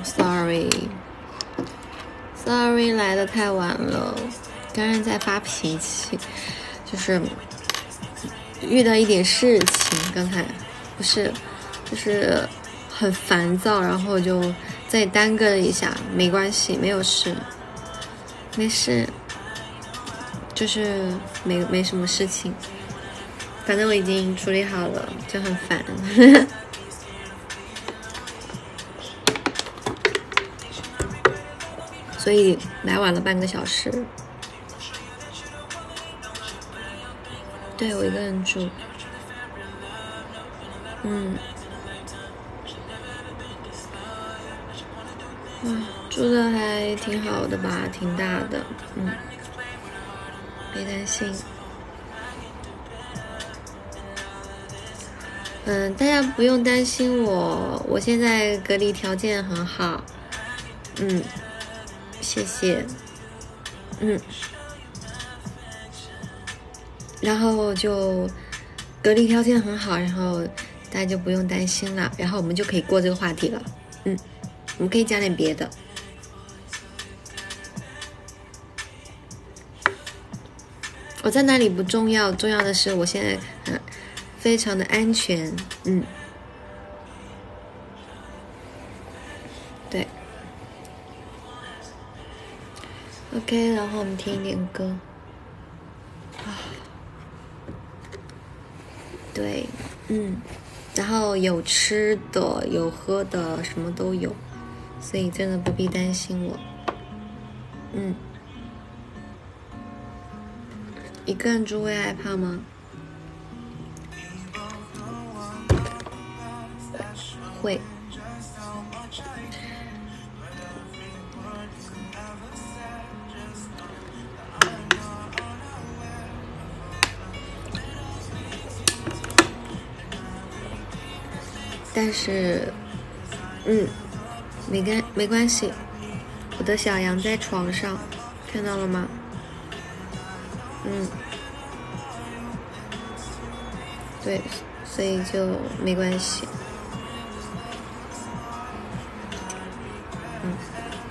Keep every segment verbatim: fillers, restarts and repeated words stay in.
，sorry，sorry 来的太晚了，刚刚在发脾气，就是遇到一点事情，刚才不是，就是很烦躁，然后就再耽搁了一下，没关系，没有事，没事，就是没没什么事情，反正我已经处理好了，就很烦。所以来晚了半个小时。对，我一个人住。嗯。啊，住的还挺好的吧，挺大的。嗯，别担心。嗯，大家不用担心我，我现在隔离条件很好。嗯。谢谢，嗯，然后就隔离条件很好，然后大家就不用担心了，然后我们就可以过这个话题了，嗯，我们可以讲点别的。我在哪里不重要，重要的是我现在嗯非常的安全，嗯，对。OK， 然后我们听一点歌。啊，对，嗯，然后有吃的，有喝的，什么都有，所以真的不必担心我。嗯，一个人住会害怕吗？会。但是，嗯，没关没关系，我的小羊在床上，看到了吗？嗯，对，所以就没关系。嗯，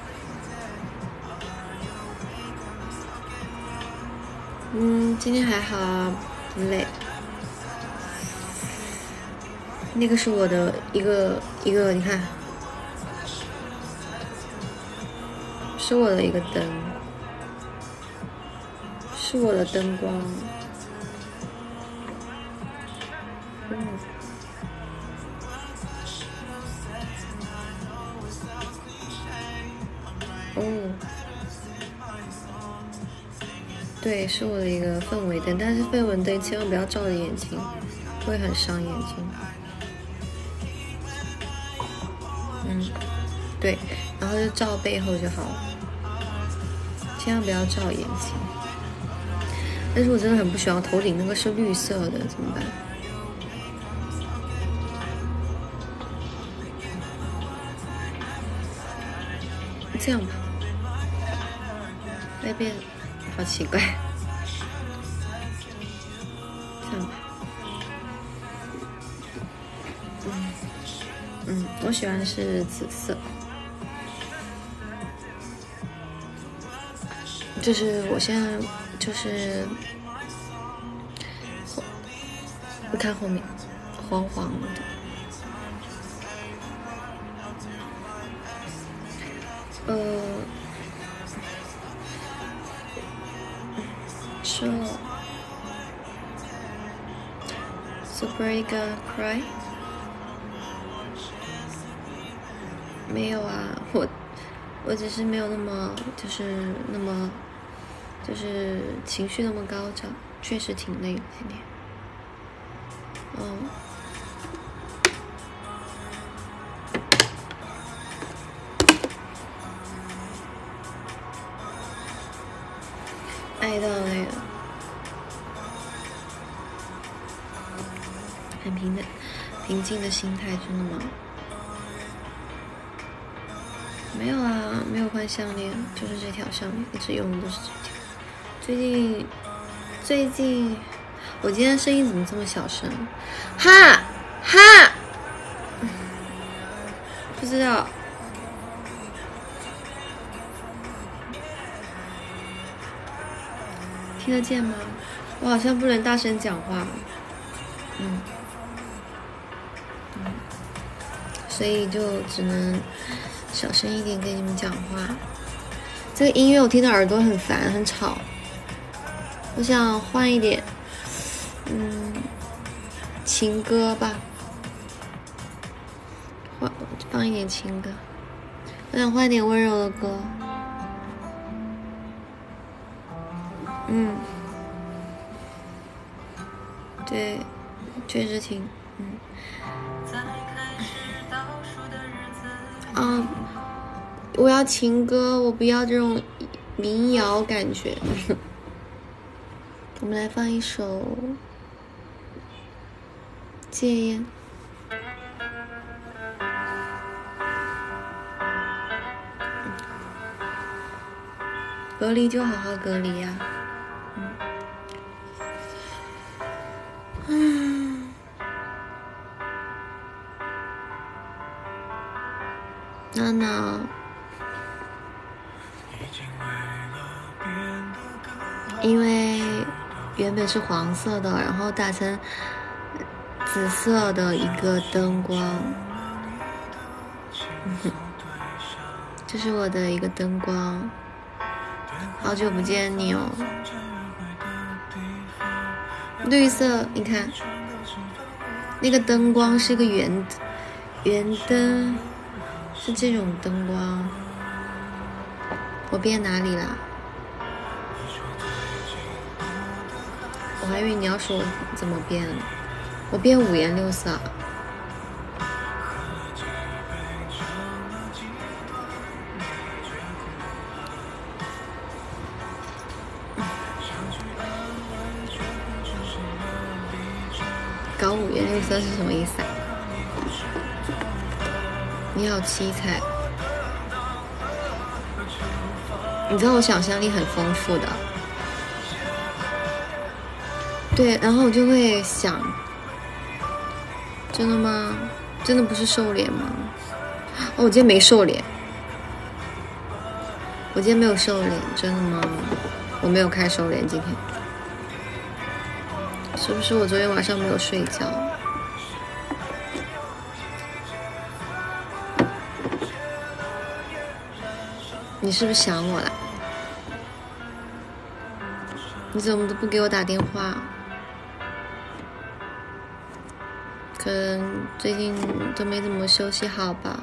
嗯，今天还好啊，很累。那个是我的一个一个，你看，是我的一个灯，是我的灯光。嗯，哦，对，是我的一个氛围灯，但是氛围灯千万不要照着眼睛，会很伤眼睛。嗯，对，然后就照背后就好了，千万不要照眼睛。但是我真的很不喜欢头顶那个是绿色的，怎么办？这样吧，那边好奇怪，这样吧。嗯嗯，我喜欢的是紫色。就是我现在就是不看后面，黄黄的。呃，是 Superga Cry 没有啊，我我只是没有那么就是那么就是情绪那么高涨，确实挺累的今天。嗯。爱到累了，很平的平静的心态，真的吗？没有啊，没有换项链，就是这条项链，一直用的都是这条。最近最近我今天声音怎么这么小声？哈哈，不知道。 听得见吗？我好像不能大声讲话，嗯，嗯，所以就只能小声一点跟你们讲话。这个音乐我听到耳朵很烦，很吵，我想换一点，嗯，情歌吧，换放一点情歌，我想换一点温柔的歌。嗯，对，确实挺，嗯，啊，我要情歌，我不要这种民谣感觉。我们来放一首戒烟。隔离就好好隔离呀、啊。嗯，娜娜，因为原本是黄色的，然后打成紫色的一个灯光，嗯、这是我的一个灯光。好久不见你哦，绿色，你看，那个灯光是一个圆圆灯，是这种灯光。我变哪里了？我还以为你要说怎么变，我变五颜六色。搞五颜六色是什么意思啊？你好七彩，你知道我想象力很丰富的。对，然后我就会想，真的吗？真的不是瘦脸吗？哦，我今天没瘦脸，我今天没有瘦脸，真的吗？我没有开瘦脸今天。是不是我昨天晚上没有睡觉？你是不是想我了？你怎么都不给我打电话？可能最近都没怎么休息好吧？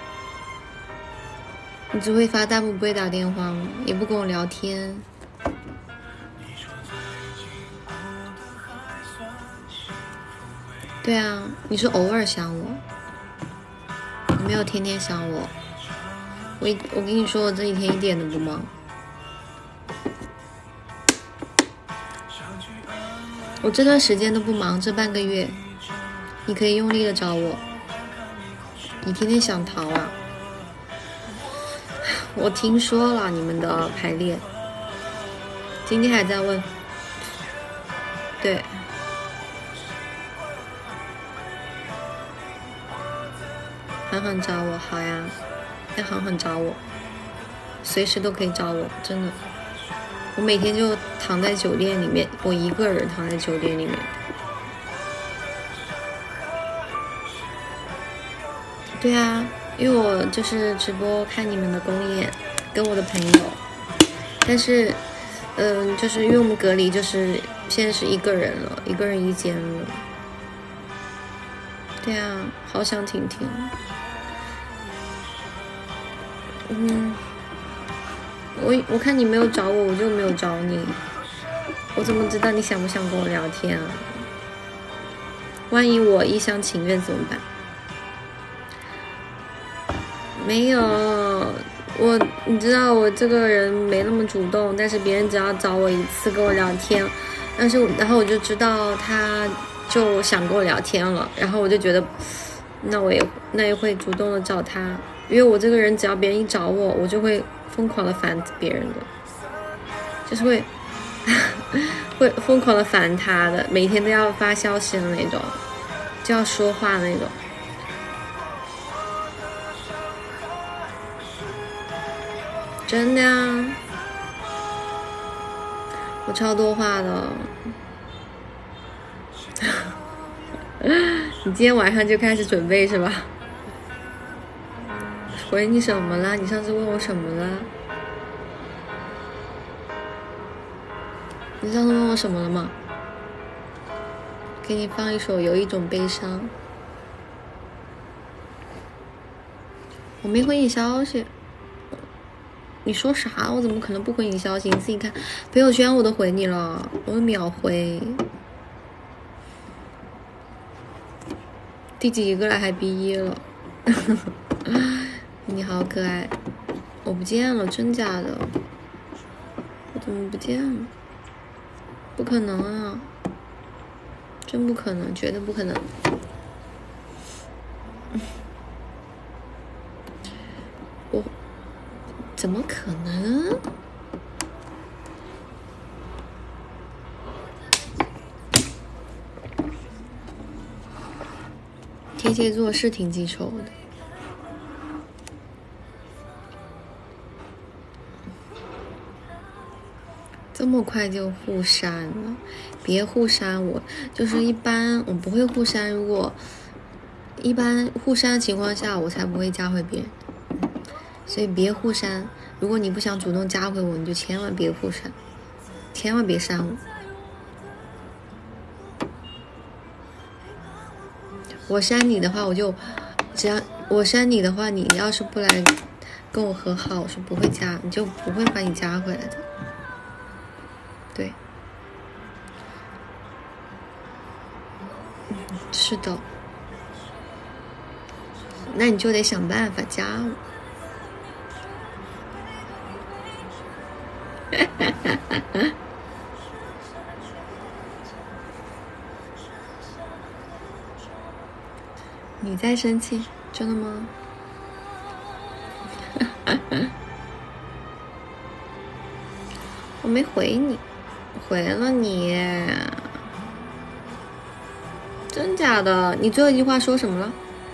你只会发弹幕，不会打电话吗？也不跟我聊天。对啊，你是偶尔想我，你没有天天想我。我我跟你说，我这几天一点都不忙。我这段时间都不忙，这半个月，你可以用力的找我。你天天想逃啊？我听说了你们的排练，今天还在问。对。狠狠找我，好呀，要狠狠找我，随时都可以找我，真的。我每天就躺在酒店里面，我一个人躺在酒店里面。对啊，因为我就是直播看你们的公演，跟我的朋友。但是，嗯、呃，就是因为我们隔离，就是现在是一个人了，一个人一间了。对啊，好想婷婷。嗯，我我看你没有找我，我就没有找你。我怎么知道你想不想跟我聊天啊？万一我一厢情愿怎么办？没有，我你知道我这个人没那么主动，但是别人只要找我一次跟我聊天，但是然后我就知道他就想跟我聊天了，然后我就觉得，那我也那也会主动的找他。因为我这个人只要别人一找我，我就会疯狂的烦别人的，就是会会疯狂的烦他的，每天都要发消息的那种，就要说话的那种。真的啊， 我超多话的。你今天晚上就开始准备是吧？回你什么了？你上次问我什么了？你上次问我什么了吗？给你放一首《有一种悲伤》。我没回你消息。你说啥？我怎么可能不回你消息？你自己看朋友圈我都回你了，我都秒回。第几个了？还毕业了？你好可爱。我不见了，真假的？我怎么不见了？不可能啊！真不可能，绝对不可能。我怎么可能？天蝎座是挺记仇的。这么快就互删了？别互删我，就是一般我不会互删，如果一般互删的情况下我才不会加回别人，所以别互删。如果你不想主动加回我，你就千万别互删，千万别删我。我删你的话，我就只要我删你的话，你要是不来跟我和好，我是不会加，你就不会把你加回来的。对，是的，那你就得想办法加我。你在生气？真的吗？我没回你，回了你。真假的？你最后一句话说什么了？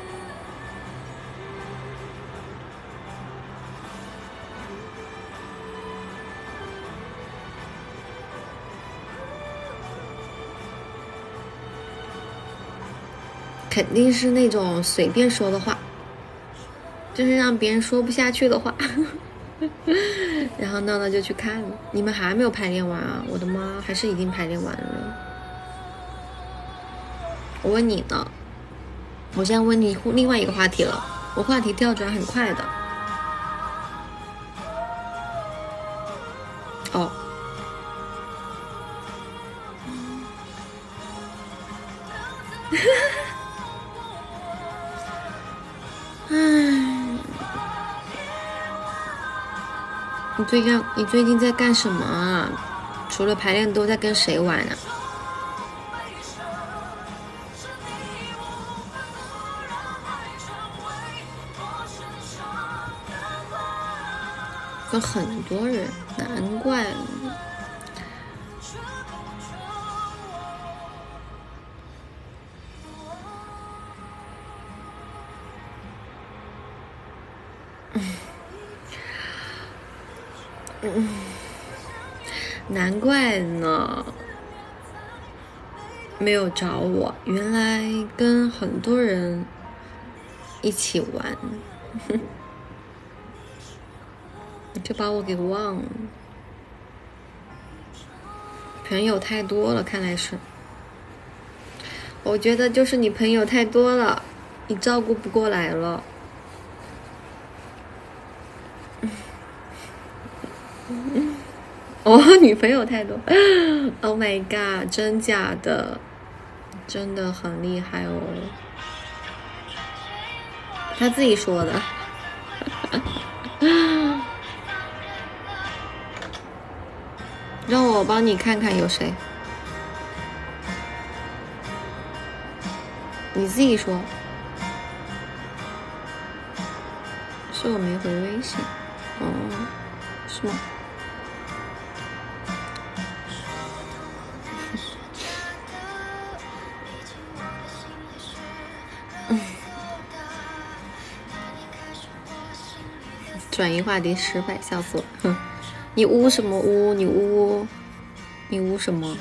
肯定是那种随便说的话，就是让别人说不下去的话。然后闹闹就去看了。你们还没有排练完啊？我的妈，还是已经排练完了？我问你呢，我现在问你另外一个话题了，我话题调转很快的。哦，唉，你最近你最近在干什么啊？除了排练都在跟谁玩啊？跟很多人，难怪。嗯，难怪呢，没有找我，原来跟很多人一起玩。你就把我给忘了，朋友太多了，看来是。我觉得就是你朋友太多了，你照顾不过来了。哦，女朋友太多。Oh my god， 真假的？真的很厉害哦。他自己说的。让我帮你看看有谁。你自己说。是我没回微信。哦，是吗？转移话题失败，笑死我！哼，你呜什么呜？你呜， 你呜什么？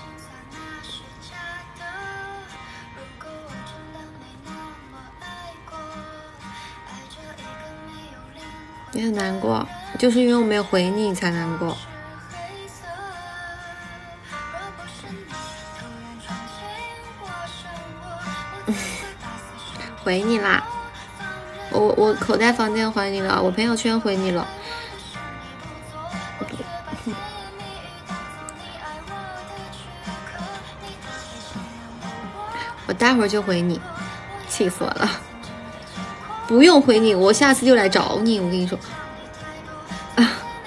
你很难过，就是因为我没有回你，你才难过。回你啦，我我口袋房间回你了，我朋友圈回你了。我待会儿就回你，气死我了！不用回你，我下次就来找你。我跟你说，啊，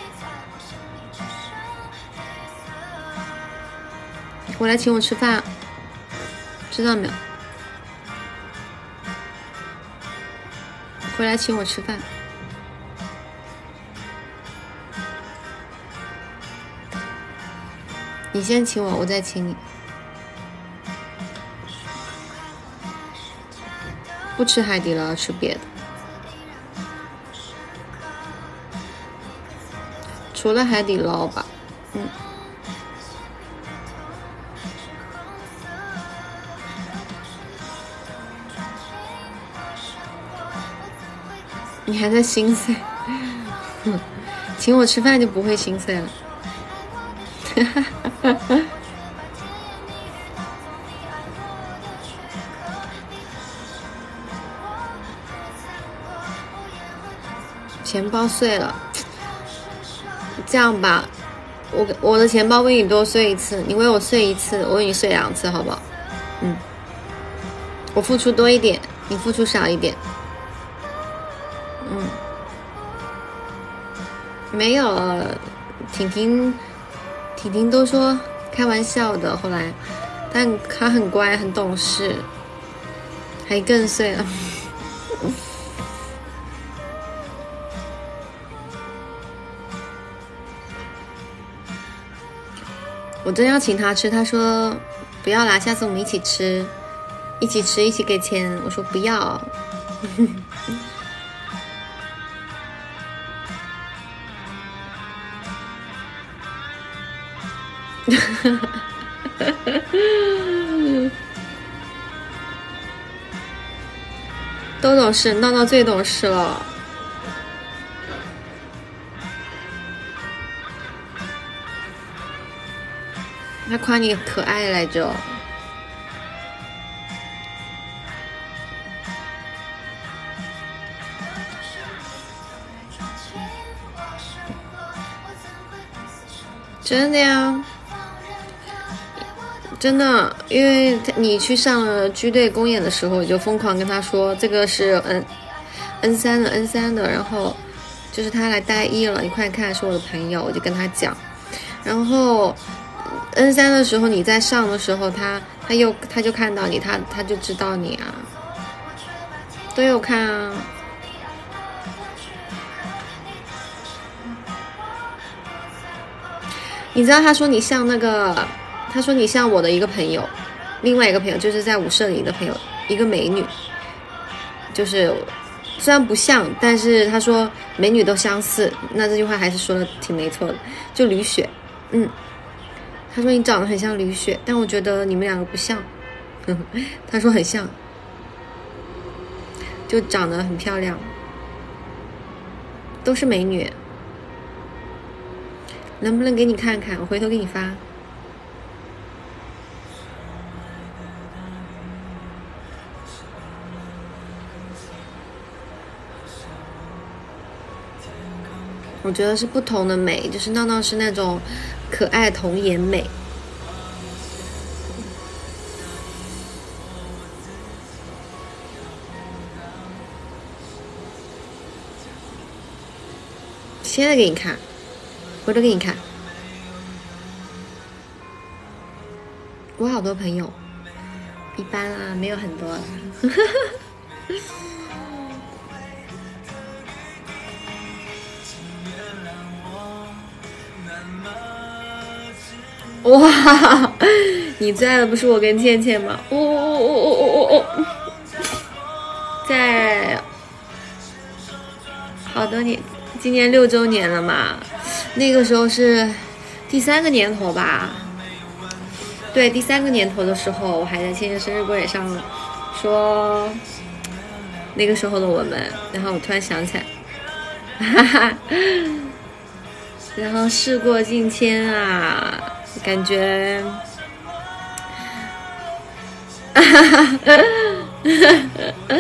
回来请我吃饭，知道没有？回来请我吃饭。你先请我，我再请你。不吃海底捞，吃别的。除了海底捞吧，嗯。你还在心碎？请我吃饭就不会心碎了。钱包碎了，这样吧，我我的钱包为你多碎一次，你为我碎一次，我为你碎两次，好不好？嗯，我付出多一点，你付出少一点。嗯，没有，婷婷，婷婷都说开玩笑的，后来，但她很乖，很懂事，还更碎了。我真要请他吃，他说不要啦，下次我们一起吃，一起吃，一起给钱。我说不要。都懂事，闹闹最懂事了。他夸你可爱来着。真的呀，真的，因为你去上了剧队公演的时候，我就疯狂跟他说这个是 N N 三的 N 三的，然后就是他来带一了，你快看是我的朋友，我就跟他讲，然后。N 三的时候你在上的时候，他他又他就看到你，他他就知道你啊，都有看啊。你知道他说你像那个，他说你像我的一个朋友，另外一个朋友就是在舞社里的朋友，一个美女，就是虽然不像，但是他说美女都相似，那这句话还是说的挺没错的，就吕雪，嗯。他说你长得很像吕雪，但我觉得你们两个不像。他说很像，就长得很漂亮，都是美女。能不能给你看看？我回头给你发。我觉得是不同的美，就是闹闹是那种可爱童颜美。现在给你看，回头给你看。我好多朋友，一般啦，没有很多啦。哇，你在的不是我跟倩倩吗？哦哦哦哦哦哦哦，在好多年，今年六周年了嘛，那个时候是第三个年头吧， 对，第三个年头的时候，我还在千叶生日公演上说那个时候的我们，然后我突然想起来，哈哈，然后事过境迁啊，感觉，哈哈哈哈。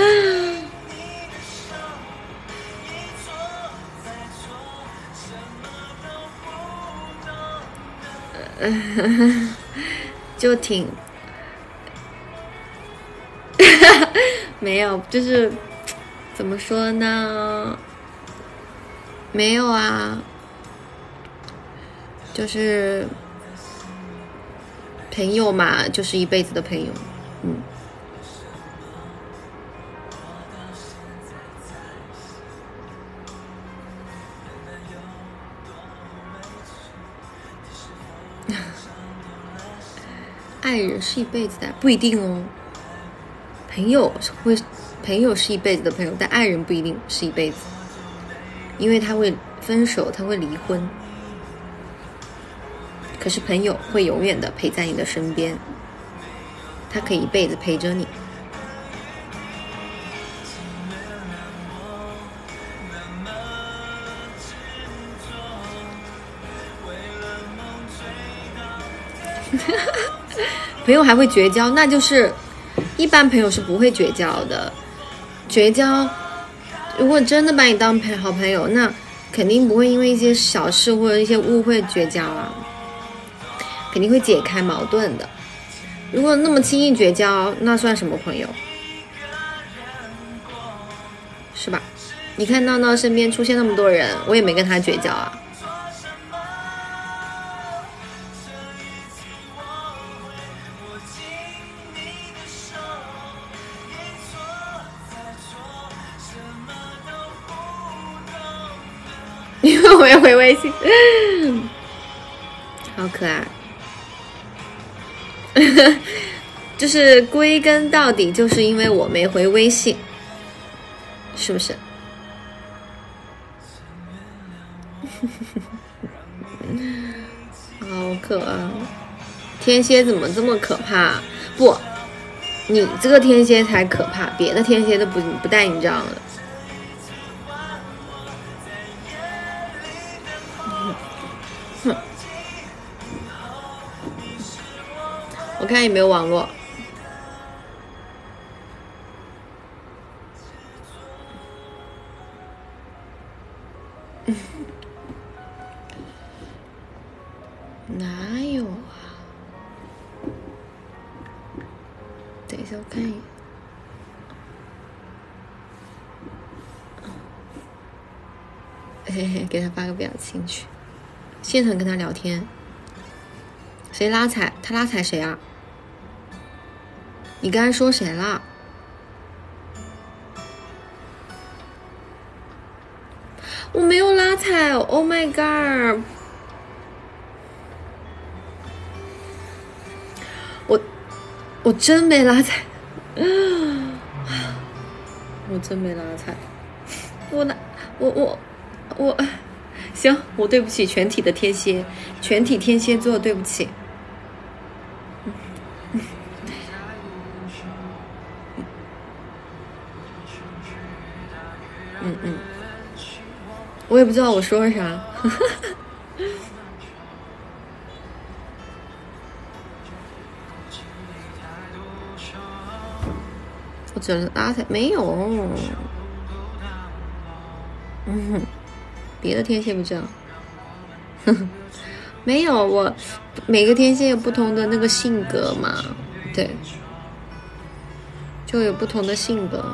就挺没有，就是怎么说呢？没有啊，就是朋友嘛，就是一辈子的朋友，嗯。爱人是一辈子的，不一定哦。朋友会，朋友是一辈子的朋友，但爱人不一定是一辈子，因为他会分手，他会离婚。可是朋友会永远的陪在你的身边，他可以一辈子陪着你。朋友还会绝交，那就是一般朋友是不会绝交的。绝交，如果真的把你当朋好朋友，那肯定不会因为一些小事或者一些误会绝交啊，肯定会解开矛盾的。如果那么轻易绝交，那算什么朋友？是吧？你看闹闹身边出现那么多人，我也没跟他绝交啊。因为我也回微信，好可爱。就是归根到底，就是因为我没回微信，是不是？好可爱。天蝎怎么这么可怕？不，你这个天蝎才可怕，别的天蝎都不不带你这样的。哼，我看有没有网络。哪有啊？等一下，我看一眼。嘿嘿，给他发个表情去。现场跟他聊天。谁拉踩？他拉踩谁啊？你刚才说谁啦？我没有拉踩 ，Oh my god！ 我我真没拉踩，我真没拉踩，我哪我我我，行，我对不起全体的天蝎，全体天蝎座，对不起。嗯嗯，我也不知道我说啥。我只能拉踩，没有。嗯，别的天蝎不这样。没有，我每个天蝎有不同的那个性格嘛，对，就有不同的性格。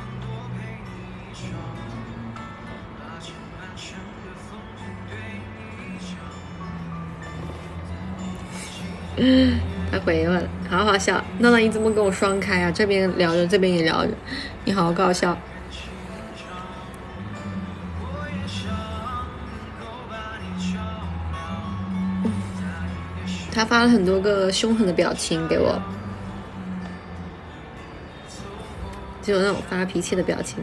他回了，好好笑。闹闹，你怎么跟我双开啊？这边聊着，这边也聊着，你好搞笑。他发了很多个凶狠的表情给我，就有那种发脾气的表情，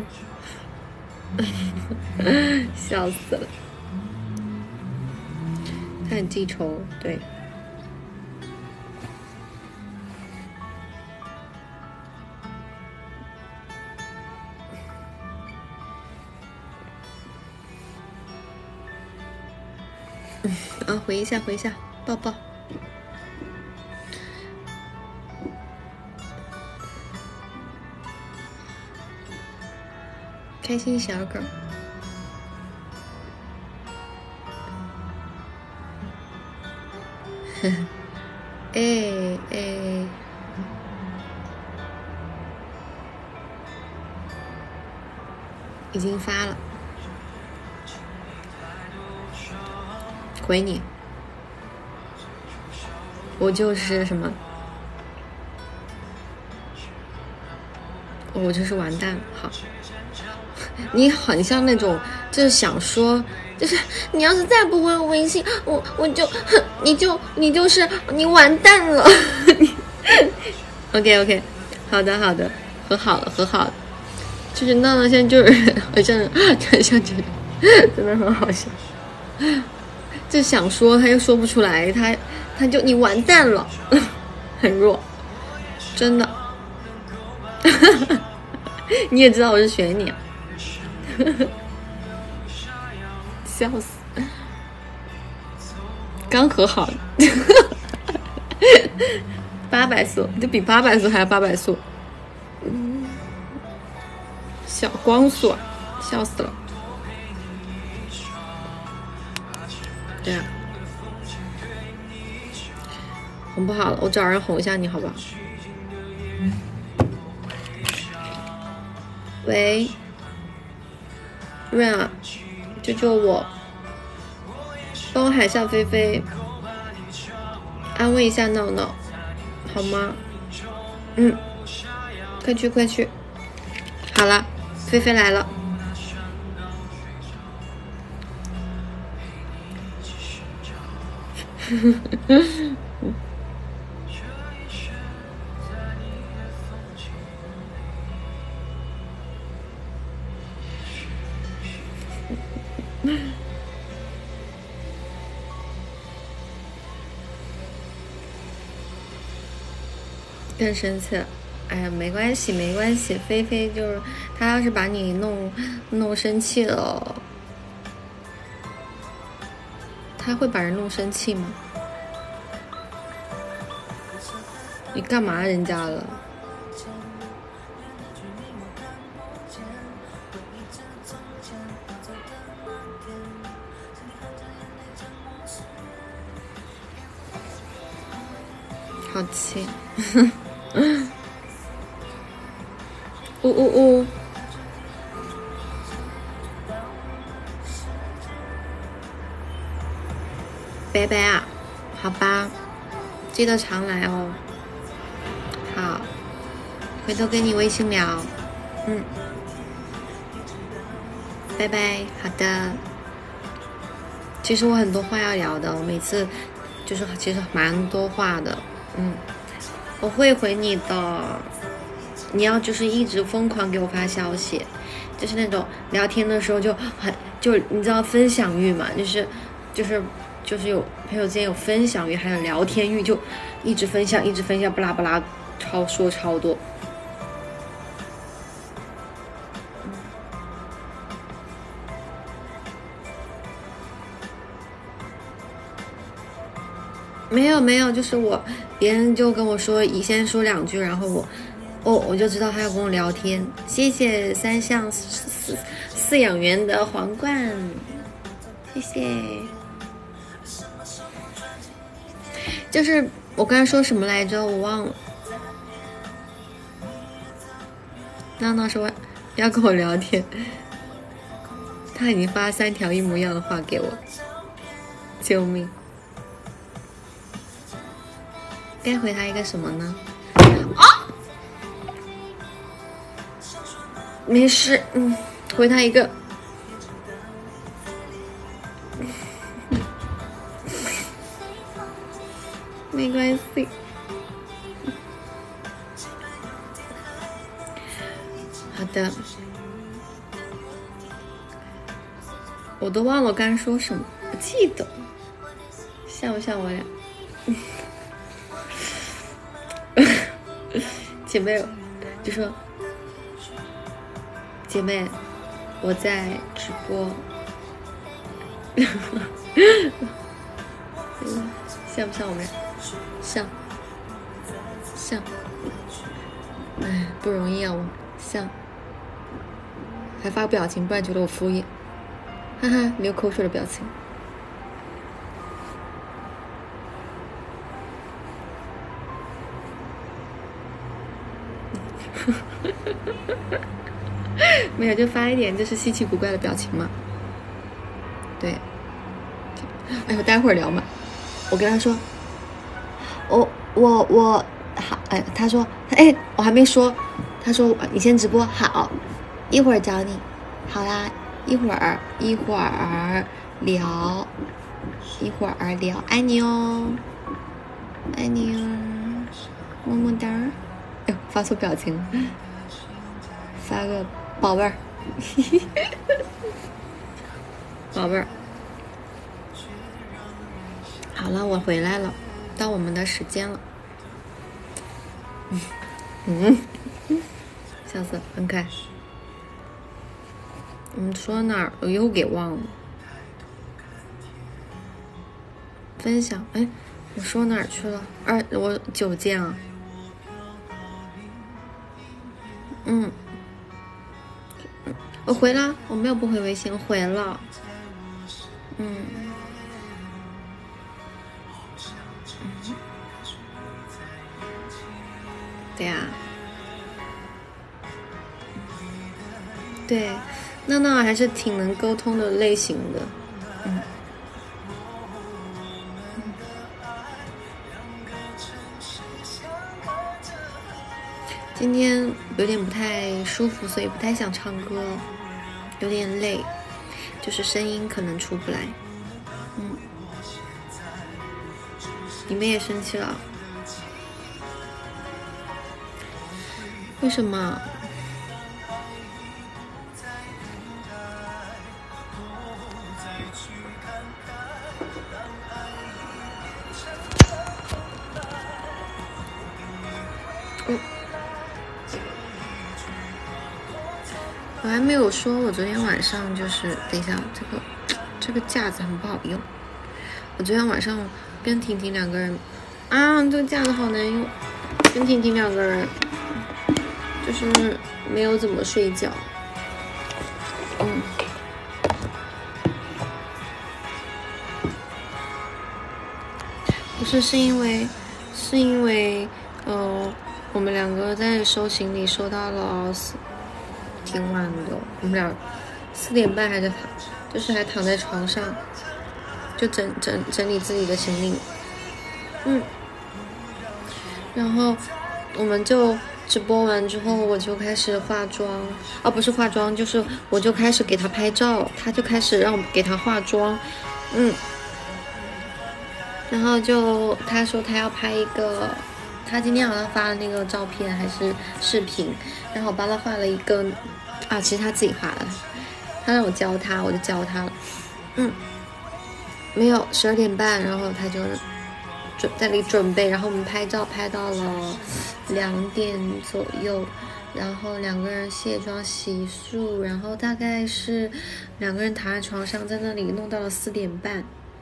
笑死了。他很记仇，对。 啊，回一下，回一下，抱抱。开心小狗。哎哎，已经发了，回你。我就是什么？我就是完蛋。好，你很像那种，就是想说，就是你要是再不回我微信，我我就，你就你就是你完蛋了。OK OK， 好的好的，和好了和好了。就是闹闹现在就是好像好像觉得真的很好笑，就想说他又说不出来，他他就你完蛋了，很弱，真的。你也知道我是选你啊。笑死，刚和好。八百速就比八百速还要八百速，小光速，笑死了。对啊，哄不好了，我找人哄一下你好不好？喂，润啊，救救我，帮我喊下菲菲，安慰一下闹闹，好吗？嗯，快去快去。好了，菲菲来了。更生气了，哎呀，没关系，没关系。菲菲就是他，要是把你弄弄生气了，他会把人弄生气吗？你干嘛人家了？好气！呜呜呜！拜拜啊，好吧，记得常来哦。好，回头跟你微信聊。嗯，拜拜。好的。其实我很多话要聊的，我每次就是其实蛮多话的。嗯，我会回你的。你要就是一直疯狂给我发消息，就是那种聊天的时候就很就你知道分享欲嘛，就是就是就是有朋友之间有分享欲，还有聊天欲，就一直分享一直分享，巴拉巴拉超说超多。没有没有，就是我别人就跟我说，你先说两句，然后我哦我就知道他要跟我聊天。谢谢三项饲饲养员的皇冠，谢谢。就是我刚才说什么来着，我忘了。闹闹说要跟我聊天，他已经发三条一模一样的话给我，救命！该回他一个什么呢？啊，没事，嗯，回他一个，没关系。好的，我都忘了刚才说什么，不记得，像不像我俩？姐妹就说，姐妹我在直播。 嗯，像不像我们？像，像。哎，不容易啊，我像。还发表情，不然觉得我敷衍。哈哈，流口水的表情。没有，就发一点就是稀奇古怪的表情嘛。对。哎呦，待会儿聊嘛。我跟他说，我我我好，哎，他说，哎，我还没说，他说你先直播好，一会儿找你，好啦，一会儿一会儿聊，一会儿聊，爱你哦，爱你哦，么么哒。哎呦，发错表情了，发个宝贝儿，宝贝儿。好了，我回来了，到我们的时间了。嗯，笑死，很可爱。我们说到哪儿？我又给忘了。分享，哎，我说哪儿去了？二，我九件啊。嗯，我回了，我没有不回微信，我回了。嗯。对呀、啊，对，闹闹还是挺能沟通的类型的，嗯。今天有点不太舒服，所以不太想唱歌，有点累，就是声音可能出不来。嗯，你们也生气了？为什么？嗯，我还没有说，我昨天晚上就是，等一下，这个这个架子很不好用。我昨天晚上跟婷婷两个人，啊，这个架子好难用，跟婷婷两个人就是没有怎么睡觉。嗯，不是，是因为是因为呃，我们两个在收行李，收到了挺晚的，我们俩四点半还在躺，就是还躺在床上，就整整整理自己的行李。嗯，然后我们就直播完之后，我就开始化妆，啊，不是化妆，就是我就开始给他拍照，他就开始让我给他化妆，嗯，然后就他说他要拍一个，他今天好像发的那个照片还是视频，然后我帮他画了一个，啊，其实他自己画的，他让我教他，我就教他了，嗯，没有十二点半，然后他就准在那里准备，然后我们拍照拍到了两点左右，然后两个人卸妆洗漱，然后大概是两个人躺在床上，在那里弄到了四点半，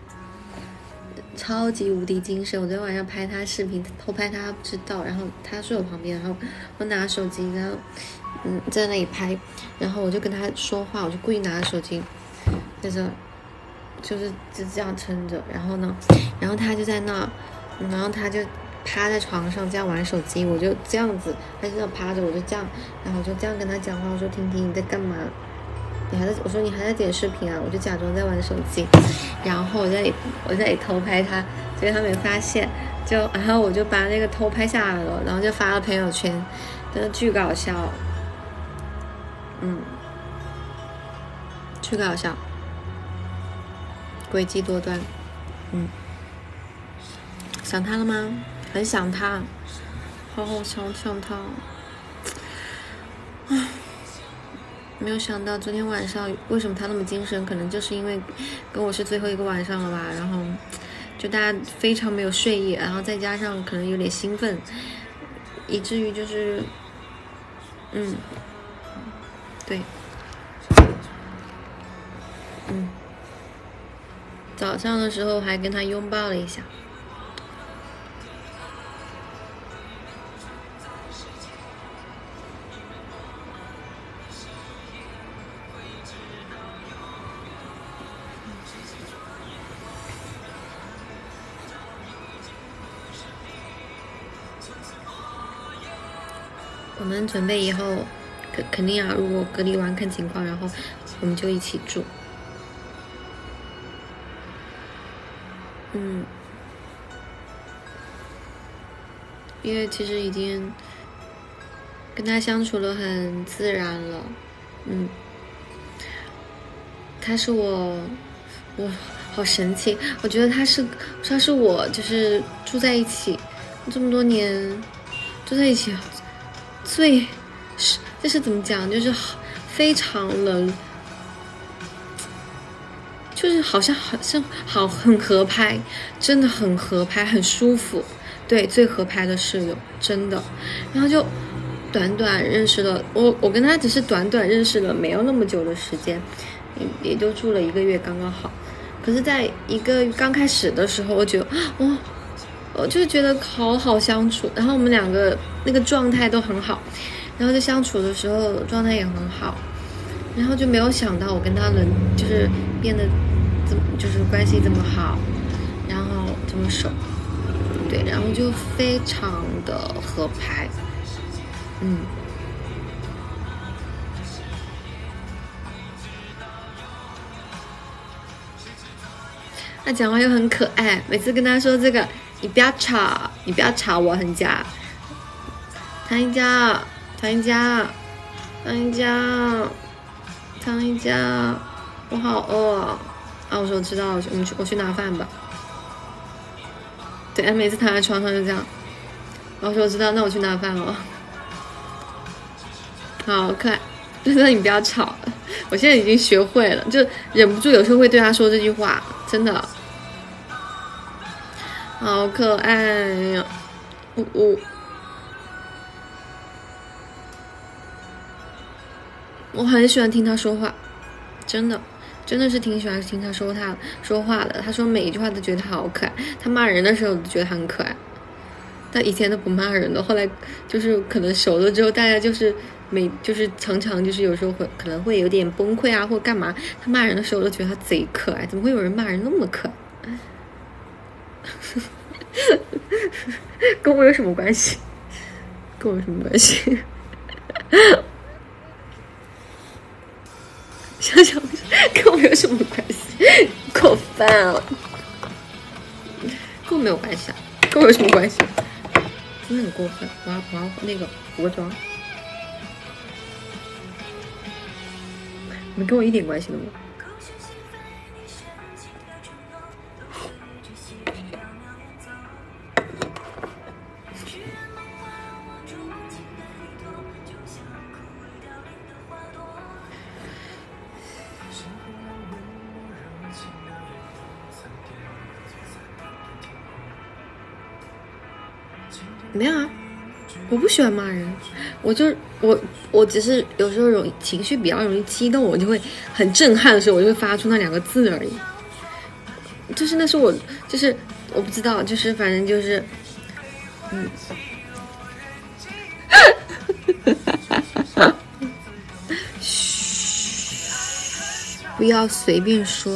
超级无敌精神。我昨天晚上拍他视频，偷拍他不知道，然后他睡我旁边，然后我拿手机，然后嗯在那里拍，然后我就跟他说话，我就故意拿手机在这。就是就这样撑着，然后呢，然后他就在那，然后他就趴在床上这样玩手机，我就这样子，他就这样趴着，我就这样，然后我就这样跟他讲话，我说婷婷你在干嘛？你还在？我说你还在剪视频啊？我就假装在玩手机，然后我在里我在里偷拍他，结果他没发现，就然后我就把那个偷拍下来了，然后就发了朋友圈，真的巨搞笑，嗯，巨搞笑。诡计多端，嗯，想他了吗？很想他，好好想想他。唉，没有想到昨天晚上为什么他那么精神，可能就是因为跟我是最后一个晚上了吧，然后就大家非常没有睡意，然后再加上可能有点兴奋，以至于就是嗯对嗯早上的时候还跟他拥抱了一下。我们准备以后肯肯定啊，如果隔离完看情况，然后我们就一起住。嗯，因为其实已经跟他相处了很自然了。嗯，他是我，我好神奇，我觉得他是他是我就是住在一起这么多年住在一起最是就是怎么讲，就是非常冷，就是好像好像好很合拍，真的很合拍，很舒服。对，最合拍的室友，真的。然后就短短认识了我，我跟他只是短短认识了没有那么久的时间，也也就住了一个月刚刚好。可是在一个刚开始的时候，我觉得哦，我就是觉得好好相处，然后我们两个那个状态都很好，然后在相处的时候状态也很好，然后就没有想到我跟他能就是变得这么就是关系这么好，然后这么熟，对，然后就非常的合拍。嗯，他讲话又很可爱，每次跟他说这个，你不要吵，你不要吵我很假。唐一佳，唐一佳，唐一佳，唐一佳，我好饿啊！啊，我说我知道，我们去我去拿饭吧。对，每次躺在床上就这样。我说我知道，那我去拿饭了。好可爱，就说你不要吵，我现在已经学会了，就忍不住有时候会对他说这句话，真的，好可爱呀！呜呜，我很喜欢听他说话，真的，真的是挺喜欢听他说他说话的。他说每一句话都觉得好可爱，他骂人的时候都觉得很可爱，但以前都不骂人的，后来就是可能熟了之后，大家就是每就是常常就是有时候会可能会有点崩溃啊，或干嘛。他骂人的时候，我都觉得他贼可爱，怎么会有人骂人那么可爱？跟我有什么关系？跟我有什么关系？想想跟我有什么关系？过分了，跟我没有关系啊，跟我有什么关系？真的很过分！我要我要那个服个装，你们跟我一点关系都没有。没有啊，我不喜欢骂人，我就我我只是有时候容易情绪比较容易激动，我就会很震撼的时候，我就会发出那两个字而已。就是那是我就是我不知道，就是反正就是嗯。嘘，不要随便说。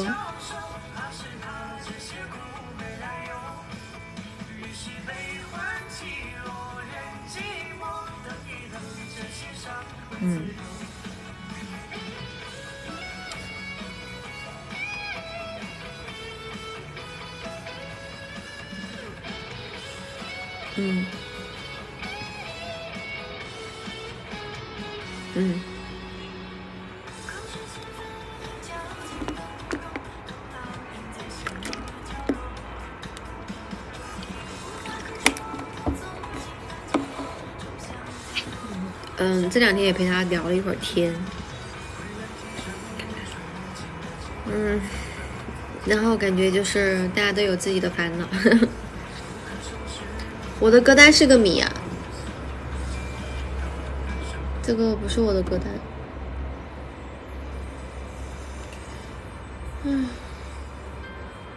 嗯，嗯，嗯，嗯，这两天也陪他聊了一会儿天，嗯，然后感觉就是大家都有自己的烦恼。我的歌单是个谜啊，这个不是我的歌单。嗯，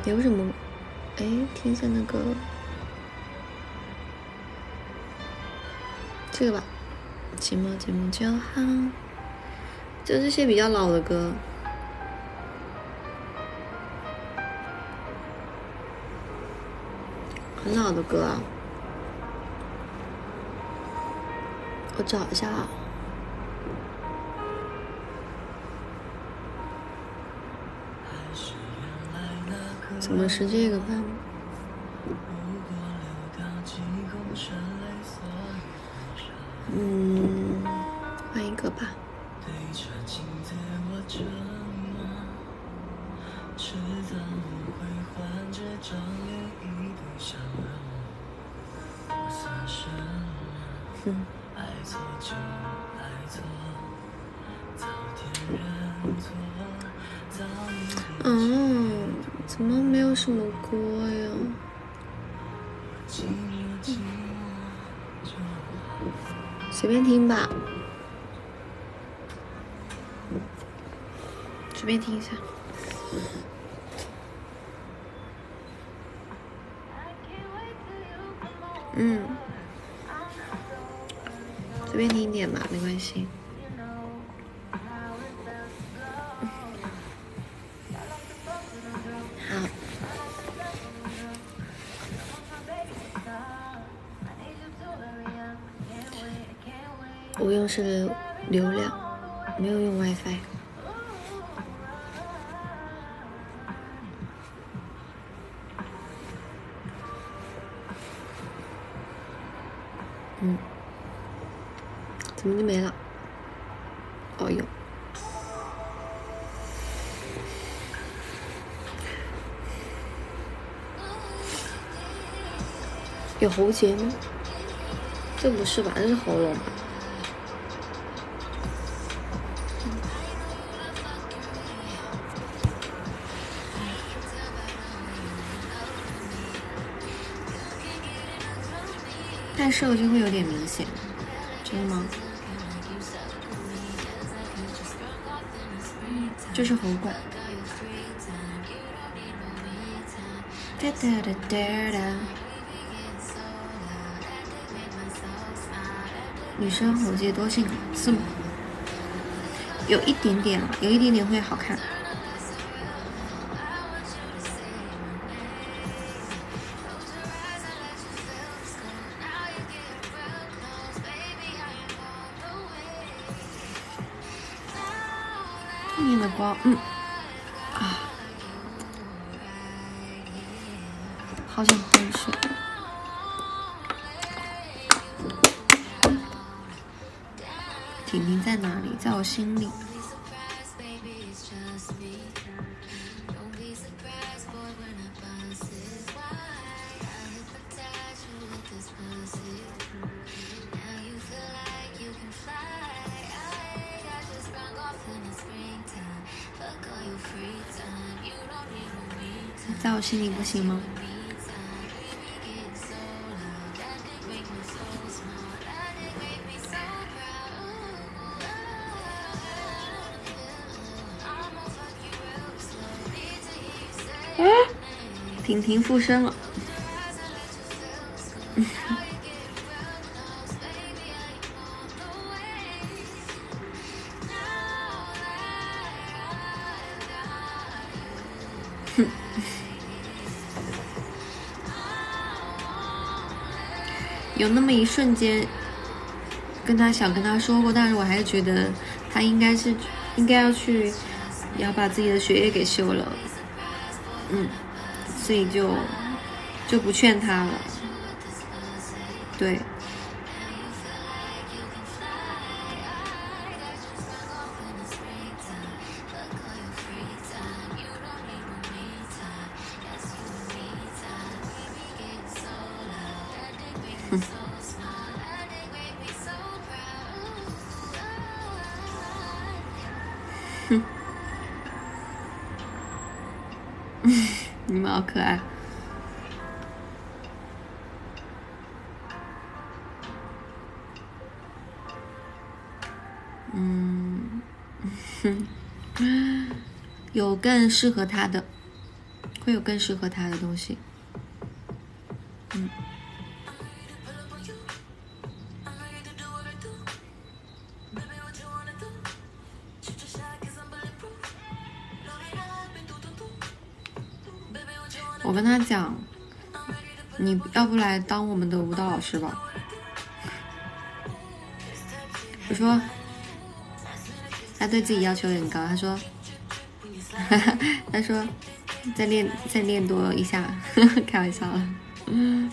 有什么？哎，听一下那个这个吧，寂寞寂寞就好，就这些比较老的歌。很老的歌啊，我找一下啊。怎么是这个版？嗯，换一个吧。嗯。嗯，怎么没有什么歌呀？随便听吧，随便听一下。嗯，随便听一点吧，没关系。好。我用是流量，没有用 WiFi。嗯，怎么就没了？哦有。有喉结吗？这不是吧？这是喉咙吧？太瘦就会有点明显，真的吗？就是喉管。哒哒哒哒哒。女生喉结多性感是吗？有一点点，有一点点会好看。后面的光，嗯，啊，好想喝水。婷婷在哪里？在我心里。在我心里不行吗？哎，婷婷附身了。有那么一瞬间跟他想跟他说过，但是我还是觉得他应该是应该要去要把自己的学业给修了，嗯，所以就就不劝他了。对。嗯。哼。你们好可爱。嗯，哼，有更适合他的。 会有更适合他的东西。嗯。我跟他讲，你要不来当我们的舞蹈老师吧？我说，他对自己要求有点高，他说，他说，再练再练多一下，开玩笑了。嗯。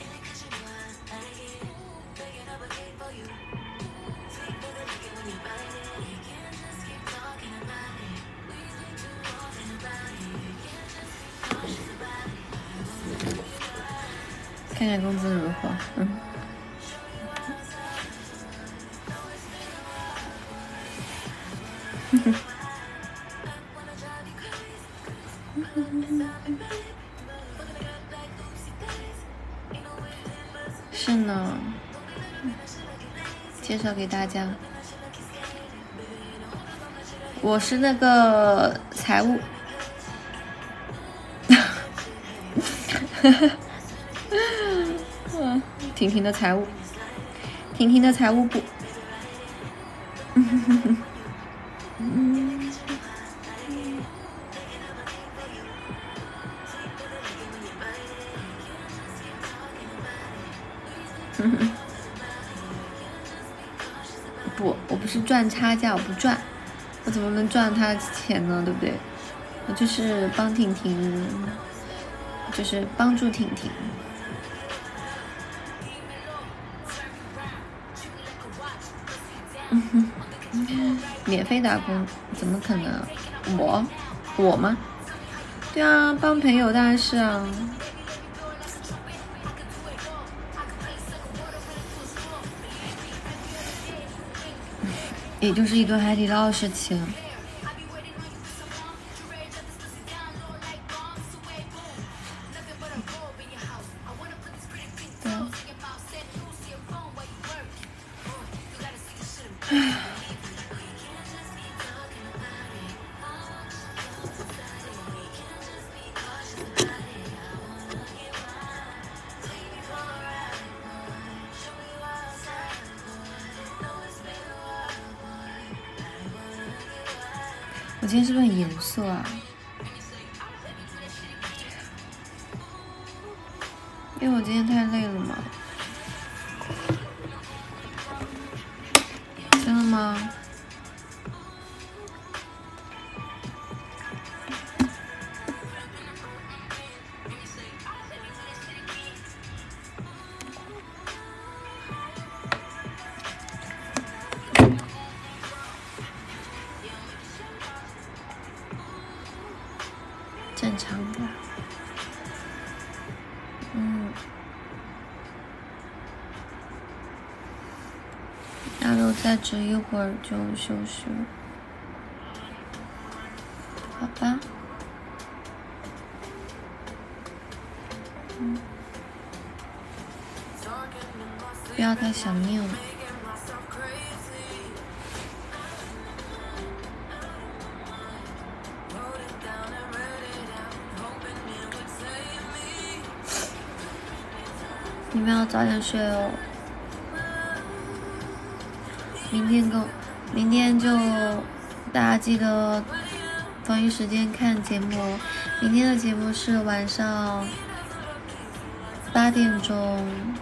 看看工资如何？嗯。是呢，介绍给大家，我是那个财务。嗯，婷婷的财务，婷婷的财务部。不，我不是赚差价，我不赚，我怎么能赚他钱呢？对不对？我就是帮婷婷，就是帮助婷婷。免费打工怎么可能？我，我吗？对啊，帮朋友当然是啊。也就是一顿海底捞的事情。对。唉。我今天是不是很严肃啊？因为我今天太累了嘛。真的吗？正常的。嗯。大楼再值一会儿就休息了。好吧。嗯。不要太想念我。你们要早点睡哦。明天够，明天就大家记得同一时间看节目哦。明天的节目是晚上八点钟。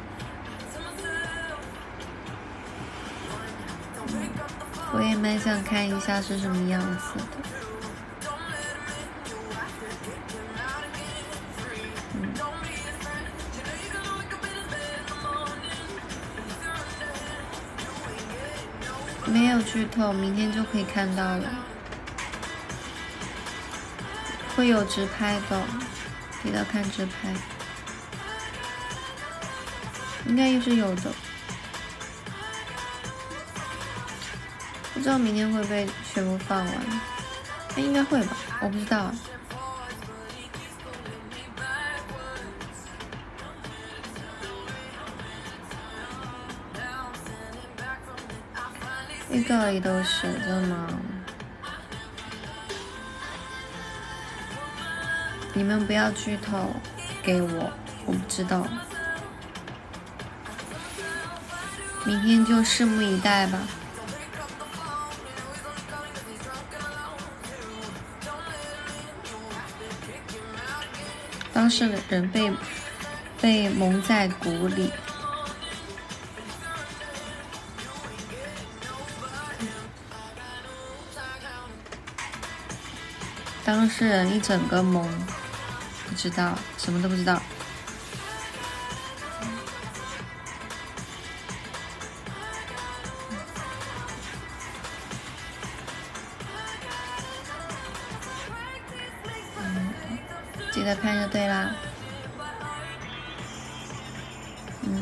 我也蛮想看一下是什么样子的。嗯。没有剧透，明天就可以看到了。会有直拍的，记得看直拍。应该也是有的。不知道明天会不会全部放完？哎，应该会吧，我不知道。预告里都是，真的吗？ 你们不要剧透给我，我不知道。明天就拭目以待吧。当事人被被蒙在鼓里。当事人一整个懵，不知道，什么都不知道。嗯，记得看就对啦。嗯。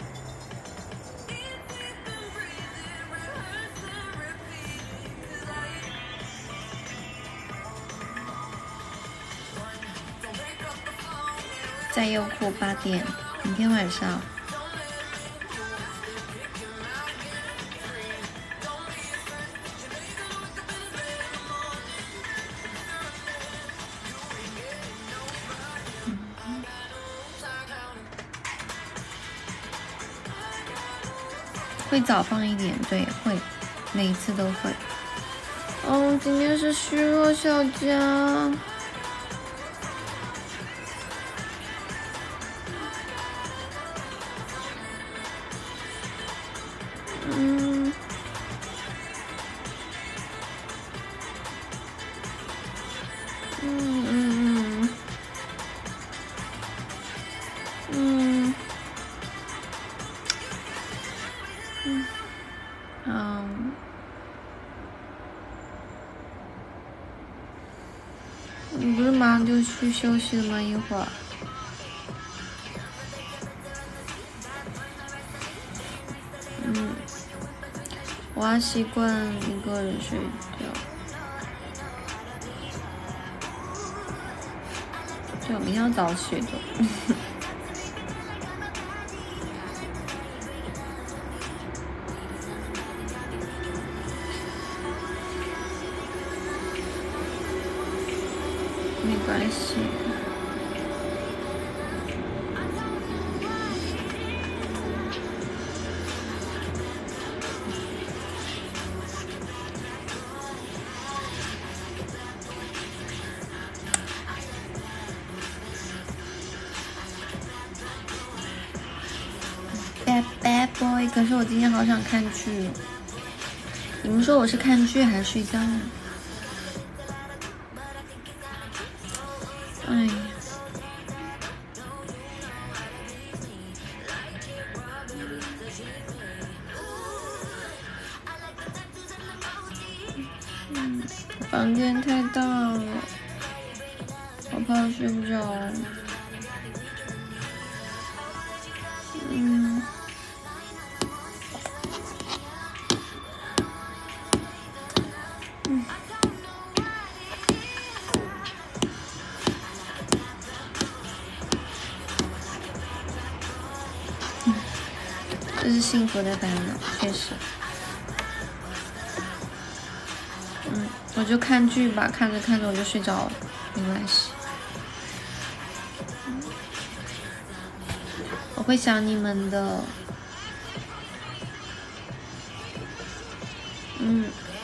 在优酷八点，明天晚上。嗯、会早放一点，对，会，每一次都会。哦，今天是虚弱小家。嗯，嗯嗯嗯嗯嗯，好，你不是马上就去休息了吗？一会儿。嗯，我要习惯一个人睡觉。对，我明天要早起的。没关系。Bad bad boy， 可是我今天好想看剧。你们说我是看剧还是睡觉呢？哎呀。嗯，房间太大了，我怕我睡不着。嗯。嗯。嗯，这是幸福的烦恼，确实。嗯，我就看剧吧，看着看着我就睡着了，没关系。嗯，我会想你们的。嗯。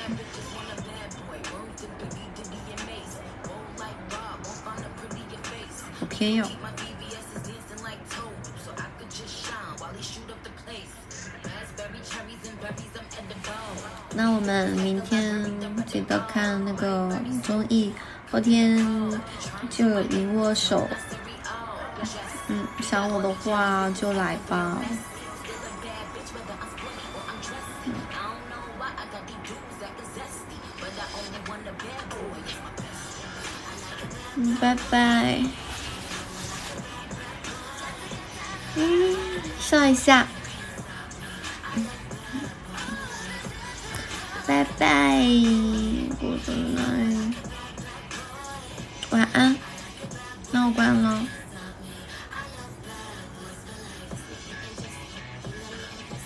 好偏要。那我们明天记得看那个综艺，后天就有一握手。嗯，想我的话就来吧。嗯，拜拜。嗯，笑一下。拜拜。